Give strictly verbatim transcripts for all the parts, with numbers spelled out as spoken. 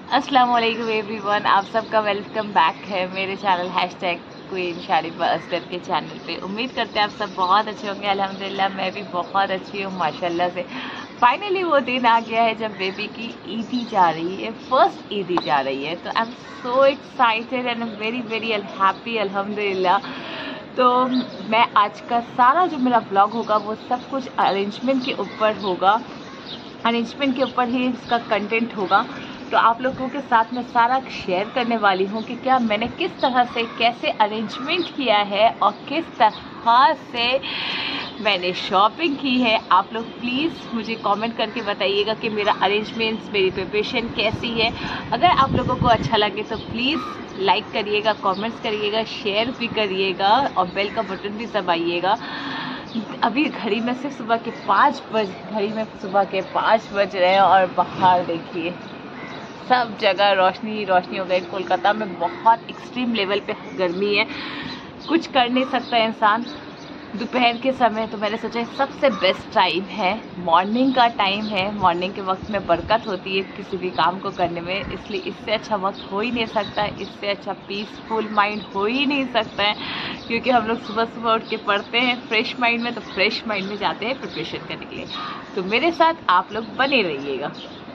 अस्सलाम वालेकुम एवरीवन, आप सबका वेलकम बैक है मेरे channel hashtag queen Sharifa Asgar के चैनल पे। उम्मीद करते हैं आप सब बहुत अच्छे होंगे। अल्हम्दुलिल्लाह मैं भी बहुत अच्छी हूँ माशाल्लाह से। फाइनली वो दिन आ गया है जब बेबी की ईदी जा रही है, फर्स्ट ईदी जा रही है। तो I am so excited and very very happy अल्हम्दुलिल्लाह। तो मैं आज का सारा जो मेरा ब्लॉग होगा वो सब कुछ अरेंजमेंट के ऊपर होगा, अरेंजमेंट के ऊपर ही इसका कंटेंट होगा। तो आप लोगों के साथ मैं सारा शेयर करने वाली हूँ कि क्या मैंने किस तरह से कैसे अरेंजमेंट किया है और किस तरह से मैंने शॉपिंग की है। आप लोग प्लीज़ मुझे कमेंट करके बताइएगा कि मेरा अरेंजमेंट्स, मेरी प्रिपरेशन कैसी है। अगर आप लोगों को अच्छा लगे तो प्लीज़ लाइक करिएगा, कमेंट्स करिएगा, शेयर भी करिएगा और बेल का बटन भी दबाइएगा। अभी घड़ी में सिर्फ सुबह के पाँच बज घड़ी में सुबह के पाँच बज रहे हैं और बाहर देखिए सब जगह रोशनी ही रोशनी हो गई। कोलकाता में बहुत एक्सट्रीम लेवल पे गर्मी है, कुछ कर नहीं सकता इंसान दोपहर के समय। तो मैंने सोचा सबसे बेस्ट टाइम है, मॉर्निंग का टाइम है। मॉर्निंग के वक्त में बरकत होती है किसी भी काम को करने में, इसलिए इससे अच्छा वक्त हो ही नहीं सकता, इससे अच्छा पीसफुल माइंड हो ही नहीं सकता है। क्योंकि हम लोग सुबह सुबह उठ के पढ़ते हैं फ्रेश माइंड में, तो फ्रेश माइंड में जाते हैं प्रिपरेशन करने के लिए। तो मेरे साथ आप लोग बने रहिएगा।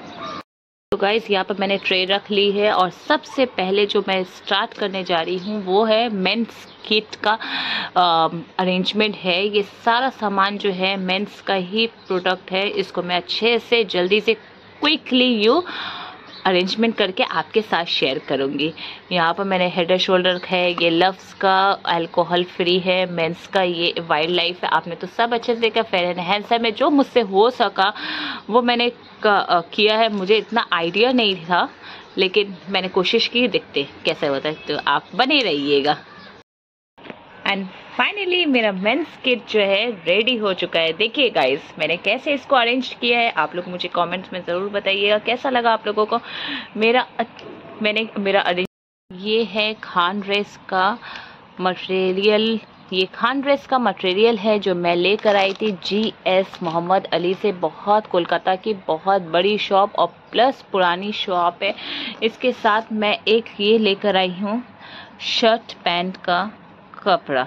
तो गाइस यहाँ पर मैंने ट्रे रख ली है और सबसे पहले जो मैं स्टार्ट करने जा रही हूँ वो है मेंस किट का अरेंजमेंट है। ये सारा सामान जो है मेंस का ही प्रोडक्ट है। इसको मैं अच्छे से जल्दी से क्विकली यू अरेंजमेंट करके आपके साथ शेयर करूँगी। यहाँ पर मैंने हेड एंड शोल्डर है, ये लव्स का अल्कोहल फ्री है, मेंस का ये वाइल्ड लाइफ है। आपने तो सब अच्छे से देखा। फेयर एंड हैंडसम में जो मुझसे हो सका वो मैंने किया है। मुझे इतना आइडिया नहीं था लेकिन मैंने कोशिश की, देखते कैसा होता है। तो आप बने रहिएगा। एंड फाइनली मेरा मेंस किट जो है रेडी हो चुका है। देखिए गाइस मैंने कैसे इसको अरेंज किया है, आप लोग मुझे कमेंट्स में ज़रूर बताइएगा कैसा लगा आप लोगों को मेरा मैंने मेरा अरेंज। ये है खान ड्रेस का मटेरियल, ये खान ड्रेस का मटेरियल है जो मैं लेकर आई थी जी एस मोहम्मद अली से। बहुत कोलकाता की बहुत बड़ी शॉप और प्लस पुरानी शॉप है। इसके साथ मैं एक ये लेकर आई हूँ शर्ट पैंट का कपड़ा।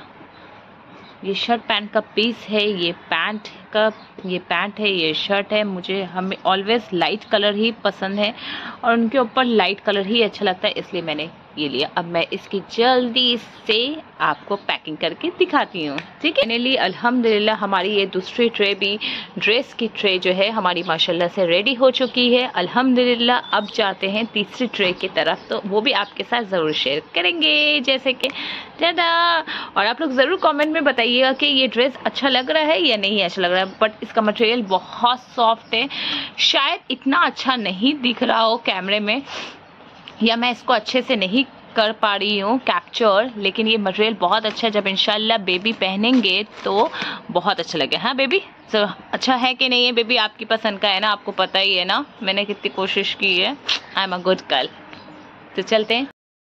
ये शर्ट पैंट का पीस है, ये पैंट का ये पैंट है, ये शर्ट है। मुझे हमें ऑलवेज लाइट कलर ही पसंद है और उनके ऊपर लाइट कलर ही अच्छा लगता है, इसलिए मैंने ये लिया। अब मैं इसकी जल्दी से आपको पैकिंग करके दिखाती हूँ, ठीक है। फाइनली अल्हम्दुलिल्लाह हमारी ये दूसरी ट्रे भी, ड्रेस की ट्रे जो है हमारी माशाल्लाह से रेडी हो चुकी है अल्हम्दुलिल्लाह। अब जाते हैं तीसरी ट्रे की तरफ, तो वो भी आपके साथ ज़रूर शेयर करेंगे। जैसे कि ज़्यादा और आप लोग ज़रूर कमेंट में बताइएगा कि ये ड्रेस अच्छा लग रहा है या नहीं अच्छा लग रहा है। बट इसका मटेरियल बहुत सॉफ्ट है, शायद इतना अच्छा नहीं दिख रहा हो कैमरे में या मैं इसको अच्छे से नहीं कर पा रही हूँ कैप्चर, लेकिन ये मटेरियल बहुत अच्छा है। जब इंशाल्लाह बेबी पहनेंगे तो बहुत अच्छा लगे। हाँ बेबी, तो अच्छा है कि नहीं है बेबी, आपकी पसंद का है ना, आपको पता ही है ना मैंने कितनी कोशिश की है। I am a good girl. तो चलते हैं।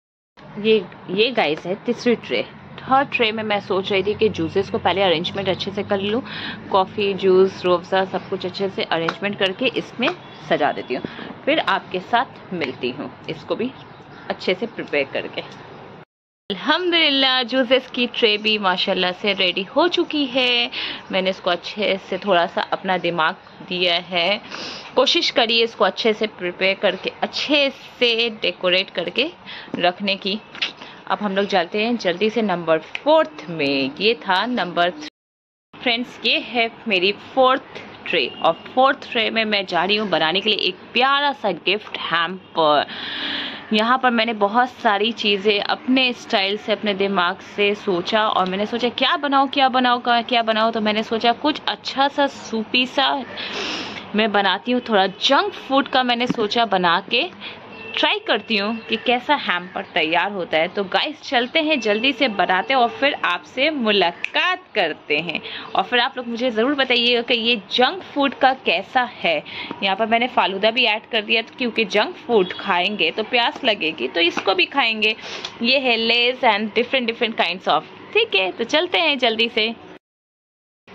ये ये गाइस है तीसरी ट्रे। थर्ड ट्रे में मैं सोच रही थी कि जूसेस को पहले अरेंजमेंट अच्छे से कर लूँ, कॉफ़ी, जूस, रूअफ़ज़ा सब कुछ अच्छे से अरेंजमेंट करके इसमें सजा देती हूँ, फिर आपके साथ मिलती हूँ इसको भी अच्छे से प्रिपेयर करके। अल्हम्दुलिल्लाह जूसेस की ट्रे भी माशाल्लाह से रेडी हो चुकी है। मैंने इसको अच्छे से थोड़ा सा अपना दिमाग दिया है, कोशिश करिए इसको अच्छे से प्रिपेयर करके अच्छे से डेकोरेट करके रखने की। अब हम लोग जाते हैं जल्दी से नंबर फोर्थ में। ये था नंबर थ्री। फ्रेंड्स ये है मेरी फोर्थ ट्रे और फोर्थ ट्रे में मैं जा रही हूँ बनाने के लिए एक प्यारा सा गिफ्ट हैम्पर। यहाँ पर मैंने बहुत सारी चीज़ें अपने स्टाइल से अपने दिमाग से सोचा और मैंने सोचा क्या बनाऊँ क्या बनाऊँ क्या बनाऊँ तो मैंने सोचा कुछ अच्छा सा सूपी सा मैं बनाती हूँ, थोड़ा जंक फूड का मैंने सोचा बना के ट्राई करती हूँ कि कैसा हैम्पर तैयार होता है। तो गाइस चलते हैं जल्दी से बनाते हैं और फिर आपसे मुलाकात करते हैं और फिर आप लोग मुझे ज़रूर बताइएगा कि ये जंक फूड का कैसा है। यहाँ पर मैंने फालूदा भी ऐड कर दिया क्योंकि जंक फूड खाएंगे तो प्यास लगेगी, तो इसको भी खाएंगे। ये है Lay's and different different kinds of, ठीक है। तो चलते हैं जल्दी से।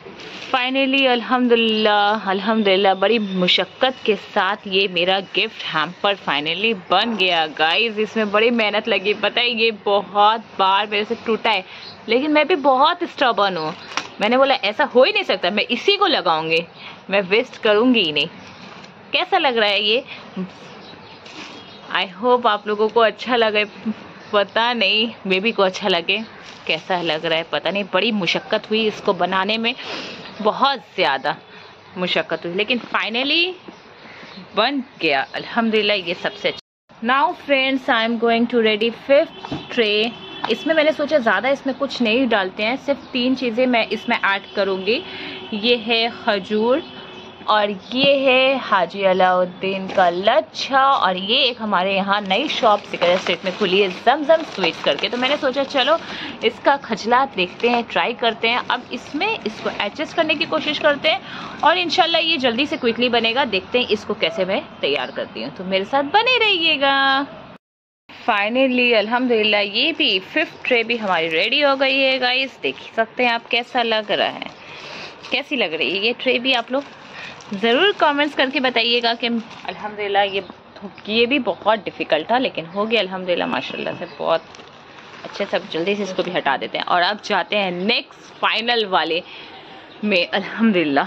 फाइनली अल्हम्दुलिल्लाह अल्हम्दुलिल्लाह बड़ी मुशक्क़त के साथ ये मेरा गिफ्ट हैम्पर फाइनली बन गया गाइस। इसमें बड़ी मेहनत लगी, पता है ये बहुत बार मेरे से टूटा है, लेकिन मैं भी बहुत स्टबर्न हूँ। मैंने बोला ऐसा हो ही नहीं सकता, मैं इसी को लगाऊंगी, मैं वेस्ट करूँगी ही नहीं। कैसा लग रहा है ये? आई होप आप लोगों को अच्छा लगे, पता नहीं बेबी को अच्छा लगे। कैसा लग रहा है पता नहीं, बड़ी मुशक्क़त हुई इसको बनाने में, बहुत ज़्यादा मुशक्क़त हुई, लेकिन फाइनली बन गया अल्हम्दुलिल्लाह। ये सबसे अच्छा। Now friends I am going to ready fifth tray. इसमें मैंने सोचा ज़्यादा इसमें कुछ नहीं डालते हैं, सिर्फ तीन चीज़ें मैं इसमें ऐड करूँगी। ये है खजूर, और ये है हाजी अलाउद्दीन का लच्छा, और ये एक हमारे यहाँ नई शॉप सिकंदर स्ट्रीट में खुली है जमजम स्वीट्स करके। तो मैंने सोचा चलो इसका खजलात देखते हैं, ट्राई करते हैं। अब इसमें इसको एडजस्ट करने की कोशिश करते हैं, और इंशाल्लाह ये जल्दी से क्विकली बनेगा। देखते हैं इसको कैसे मैं तैयार करती हूँ, तो मेरे साथ बने रहिएगा। फाइनली अल्हम्दुलिल्लाह ये भी फिफ्थ ट्रे भी हमारी रेडी हो गई है गाइस। देख सकते हैं आप कैसा लग रहा है, कैसी लग रही है ये ट्रे भी। आप लोग ज़रूर कमेंट्स करके बताइएगा कि अल्हम्दुलिल्लाह ये ये भी बहुत डिफ़िकल्ट था, लेकिन हो गया अल्हम्दुलिल्लाह माशाल्लाह से बहुत अच्छे। सब जल्दी से इसको भी हटा देते हैं, और अब जाते हैं नेक्स्ट फाइनल वाले में। अल्हम्दुलिल्लाह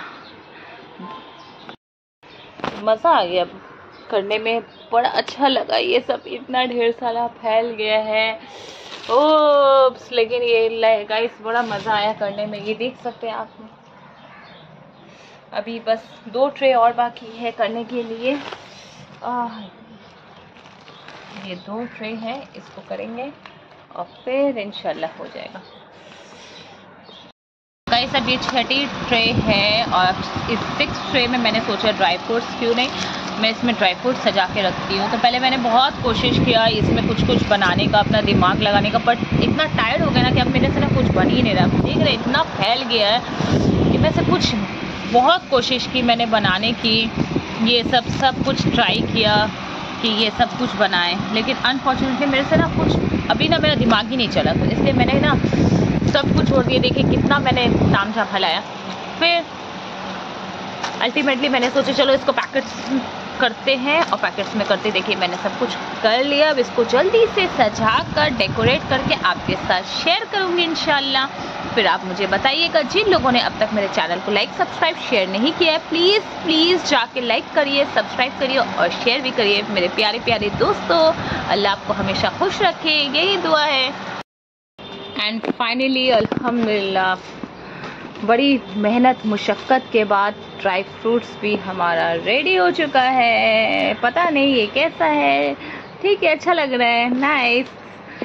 मज़ा आ गया करने में, बड़ा अच्छा लगा। ये सब इतना ढेर सारा फैल गया है ओप्स, लेकिन ये गाइस बड़ा मज़ा आया करने में। ये देख सकते हैं आप, अभी बस दो ट्रे और बाकी है करने के लिए। आ, ये दो ट्रे हैं, इसको करेंगे और फिर इंशाल्लाह हो जाएगा गाइस। अब ये छठी ट्रे है, और इस सिक्स ट्रे में मैंने सोचा ड्राई फ्रूट्स क्यों नहीं, मैं इसमें ड्राई फ्रूट सजा के रखती हूँ। तो पहले मैंने बहुत कोशिश किया इसमें कुछ कुछ बनाने का, अपना दिमाग लगाने का, बट इतना टायर्ड हो गया ना कि अब मेरे से ना कुछ बन ही नहीं रहा। देख रहे इतना फैल गया है कि मैं से कुछ बहुत कोशिश की मैंने बनाने की, ये सब सब कुछ ट्राई किया कि ये सब कुछ बनाएं, लेकिन अनफॉर्चुनेटली मेरे से ना कुछ अभी ना मेरा दिमाग ही नहीं चला, तो इसलिए मैंने ना सब कुछ छोड़ दिया। देखिए कितना मैंने तामझाम फैलाया। फिर अल्टीमेटली मैंने सोचा चलो इसको पैकेट्स करते हैं, और पैकेट्स में करते देखिए मैंने सब कुछ कर लिया। अब इसको जल्दी से सजा कर डेकोरेट करके आपके साथ शेयर करूँगी इंशाल्लाह। फिर आप मुझे बताइएगा, जिन लोगों ने अब तक मेरे चैनल को लाइक सब्सक्राइब शेयर नहीं किया है, प्लीज़ प्लीज़ जाके लाइक करिए, सब्सक्राइब करिए और शेयर भी करिए मेरे प्यारे प्यारे दोस्तों। अल्लाह आपको हमेशा खुश रखे, यही दुआ है। एंड फाइनली अल्हम्दुलिल्लाह बड़ी मेहनत मुशक्क़त के बाद ड्राई फ्रूट्स भी हमारा रेडी हो चुका है। पता नहीं ये कैसा है, ठीक है अच्छा लग रहा है, नाइस।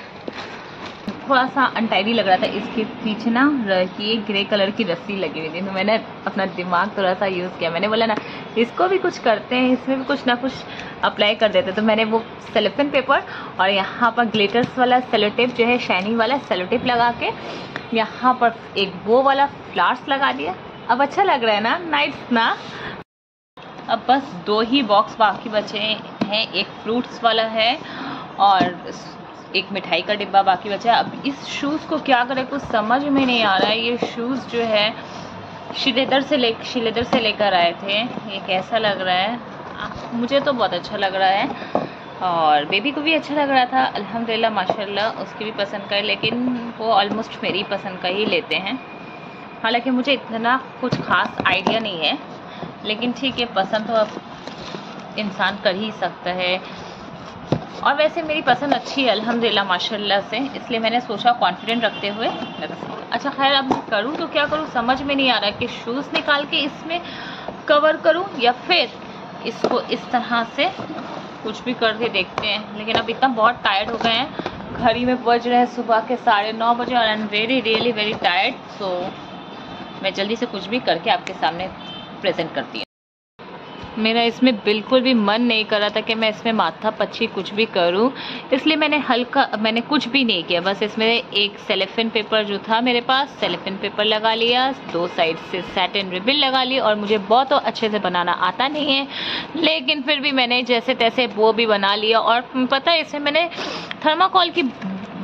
थोड़ा सा अनटाइडी लग रहा था, इसके पीछे ना ये ग्रे कलर की रस्सी लगी हुई थी, तो मैंने अपना दिमाग थोड़ा सा यूज़ किया। मैंने बोला ना इसको भी कुछ करते हैं, इसमें भी कुछ ना कुछ अप्लाई कर देते। तो मैंने वो सेलोफेन पेपर और यहाँ पर ग्लिटर्स वाला सेलोटेप जो है शाइनिंग वाला सेलोटेप लगा के यहाँ पर एक वो वाला फ्लावर्स लगा दिया। अब अच्छा लग रहा है ना, नाइस ना। अब बस दो ही बॉक्स बाकी बचे हैं, एक फ्रूट्स वाला है और एक मिठाई का डिब्बा बाकी बचा है। अब इस शूज़ को क्या करें कुछ समझ में नहीं आ रहा है। ये शूज़ जो है श्रीलेदर से ले श्रीलेदर से लेकर आए थे। ये कैसा लग रहा है? आ, मुझे तो बहुत अच्छा लग रहा है और बेबी को भी अच्छा लग रहा था अल्हम्दुलिल्लाह माशाल्लाह, उसकी भी पसंद का है, लेकिन वो ऑलमोस्ट मेरी पसंद का ही लेते हैं। हालांकि मुझे इतना कुछ खास आइडिया नहीं है, लेकिन ठीक है पसंद तो अब इंसान कर ही सकता है। और वैसे मेरी पसंद अच्छी है अल्हम्दुलिल्लाह माशाल्लाह से, इसलिए मैंने सोचा कॉन्फिडेंट रखते हुए अच्छा खैर अब मैं करूँ तो क्या करूँ समझ में नहीं आ रहा है कि शूज़ निकाल के इसमें कवर करूँ या फिर इसको इस तरह से कुछ भी करके देखते हैं। लेकिन अब इतना बहुत टायर्ड हो गए हैं, घड़ी में बज रहे हैं सुबह के साढ़े नौ बजे और I am very really very tired. सो मैं जल्दी से कुछ भी करके आपके सामने प्रेजेंट करती हूँ। मेरा इसमें बिल्कुल भी मन नहीं कर रहा था कि मैं इसमें माथा पच्ची कुछ भी करूं, इसलिए मैंने हल्का मैंने कुछ भी नहीं किया। बस इसमें एक सेलोफेन पेपर जो था मेरे पास, सेलोफेन पेपर लगा लिया, दो साइड से सैटिन रिबन लगा ली। और मुझे बहुत अच्छे से बनाना आता नहीं है, लेकिन फिर भी मैंने जैसे तैसे वो भी बना लिया। और पता है इसमें मैंने थर्माकोल की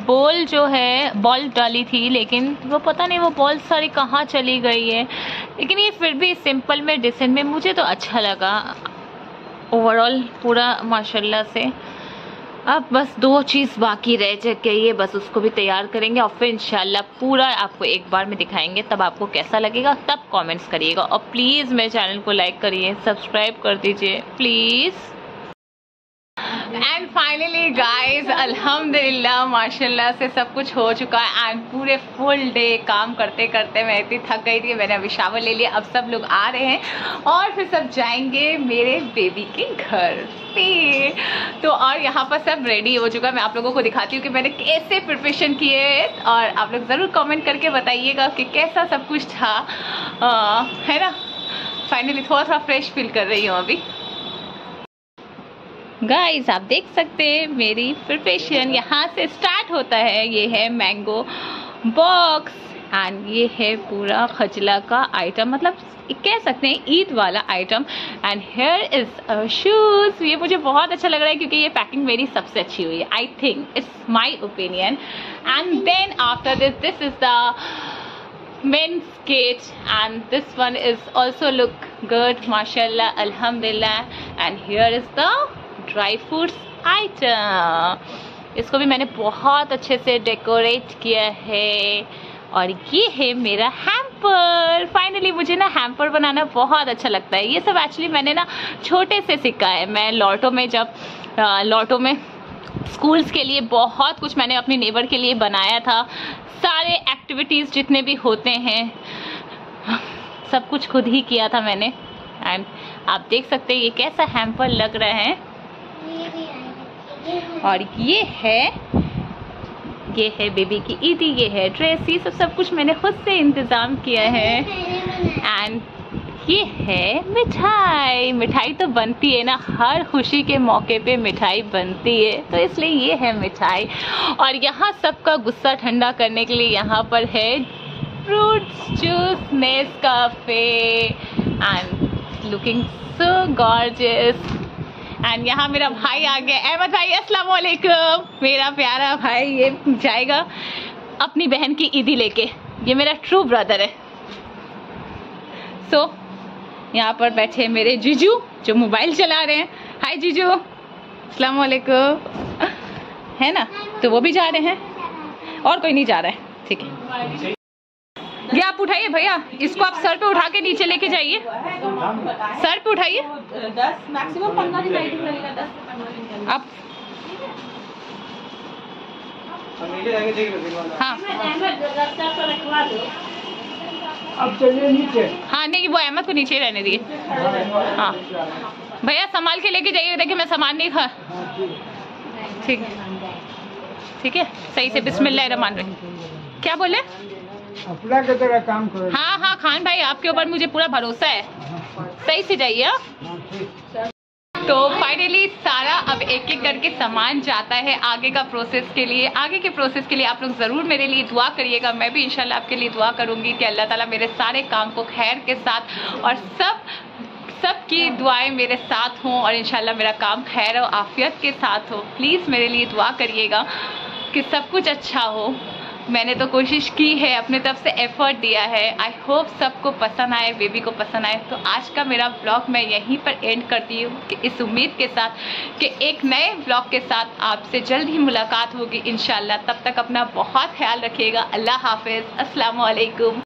बॉल जो है बॉल डाली थी, लेकिन वो पता नहीं वो बॉल सारी कहाँ चली गई है। लेकिन ये फिर भी सिंपल में डिसेंट में मुझे तो अच्छा लगा ओवरऑल पूरा माशाल्लाह से। अब बस दो चीज़ बाकी रह गई है, बस उसको भी तैयार करेंगे और फिर इंशाल्लाह पूरा आपको एक बार में दिखाएंगे। तब आपको कैसा लगेगा तब कमेंट्स करिएगा और प्लीज़ मेरे चैनल को लाइक करिए, सब्सक्राइब कर दीजिए प्लीज़। एंड फाइनली गाइज अल्हम्दुलिल्लाह माशाल्लाह से सब कुछ हो चुका है। एंड पूरे फुल डे काम करते करते मैं इतनी थक गई थी, मैंने अभी शावर ले लिया। अब सब लोग आ रहे हैं और फिर सब जाएंगे मेरे बेबी के घर पे। तो और यहाँ पर सब रेडी हो चुका है। मैं आप लोगों को दिखाती हूँ कि मैंने कैसे प्रिपरेशन किए और आप लोग ज़रूर कमेंट करके बताइएगा कि कैसा सब कुछ था। आ, है ना, फाइनली थोड़ा थोड़ा फ्रेश फील कर रही हूँ अभी। गाइस आप देख सकते हैं मेरी प्रिपरेशन यहाँ से स्टार्ट होता है। ये है मैंगो बॉक्स एंड ये है पूरा खजला का आइटम, मतलब कह सकते हैं ईद वाला item. And here is shoes. ये मुझे बहुत अच्छा लग रहा है क्योंकि ये पैकिंग मेरी सबसे अच्छी हुई है, I think it's my opinion. And then after this this is the men's kit and this one is also look good mashallah alhamdulillah। and here is the dry fruits item. इसको भी मैंने बहुत अच्छे से डेकोरेट किया है। और ये है मेरा हैम्पर। फाइनली मुझे ना हैम्पर बनाना बहुत अच्छा लगता है। ये सब एक्चुअली मैंने ना छोटे से सीखा है। मैं लॉटो में जब लॉटो में स्कूल्स के लिए बहुत कुछ मैंने अपनी नेबर के लिए बनाया था। सारे एक्टिविटीज़ जितने भी होते हैं सब कुछ खुद ही किया था मैंने। एंड आप देख सकते हैं ये कैसा हैम्पर लग रहा है। और ये है ये है बेबी की ईदी, ये है ड्रेस, ये सब सब कुछ मैंने खुद से इंतज़ाम किया है। एंड ये है मिठाई। मिठाई तो बनती है ना, हर खुशी के मौके पे मिठाई बनती है, तो इसलिए ये है मिठाई। और यहाँ सबका गुस्सा ठंडा करने के लिए यहाँ पर है fruits juice Nescafe and looking so gorgeous. And यहाँ मेरा भाई आ गया, अहमद भाई अस्सलाम वालेकुम। मेरा प्यारा भाई ये जाएगा अपनी बहन की ईदी लेके। ये मेरा ट्रू ब्रदर है। सो so, यहाँ पर बैठे मेरे जीजू जो मोबाइल चला रहे हैं। हाय जीजू, अस्सलाम वालेकुम। है ना, तो वो भी जा रहे हैं और कोई नहीं जा रहा है, ठीक है। ये आप उठाइए भैया, इसको आप सर पे उठा के नीचे लेके जाइए। सर पे उठाइए, दस मैक्सिमम पंद्रह दिन लगेगा, दस आप। हाँ अब चलिए नीचे। हाँ नहीं, वो अहमद को नीचे रहने दिए। हाँ भैया संभाल के लेके जाइए, देखिए मैं सामान नहीं खा। ठीक है ठीक है, सही से बिस्मिल्लाहिर्रहमानिर्रहीम। क्या बोले? अपना की तरह काम करो। हाँ हाँ खान भाई, आपके ऊपर मुझे पूरा भरोसा है, सही से जाइए। तो फाइनली सारा अब एक एक करके सामान जाता है आगे का प्रोसेस के लिए। आगे के प्रोसेस के लिए आप लोग ज़रूर मेरे लिए दुआ करिएगा। मैं भी इंशाल्लाह आपके लिए दुआ करूँगी कि अल्लाह ताला मेरे सारे काम को खैर के साथ और सब सबकी दुआएं मेरे साथ हों और इंशाल्लाह मेरा काम खैर और आफियत के साथ हो। प्लीज़ मेरे लिए दुआ करिएगा कि सब कुछ अच्छा हो। मैंने तो कोशिश की है, अपने तरफ से एफर्ट दिया है। आई होप सबको पसंद आए, बेबी को पसंद आए। तो आज का मेरा व्लॉग मैं यहीं पर एंड करती हूँ कि इस उम्मीद के साथ कि एक नए व्लॉग के साथ आपसे जल्द ही मुलाकात होगी इंशाल्लाह। तब तक अपना बहुत ख्याल रखिएगा। अल्लाह हाफिज़, अस्सलाम वालेकुम।